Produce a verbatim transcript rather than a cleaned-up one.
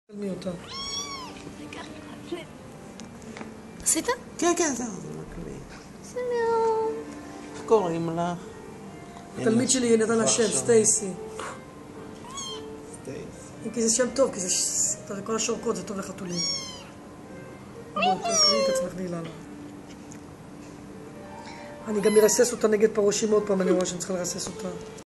מי אותה? עשית? כן, כן, זהו, זה מקליט. שלום. איך קוראים לך? התלמיד שלי נתן לה שם, סטייסי. סטייסי. כי זה שם טוב, כי זה כל השורקות, זה טוב לחתולים. בואי, תקראי את עצמך נעילה לה. אני גם מרסס אותה נגד פרושים עוד פעם, אני רואה שאני צריכה לרסס אותה.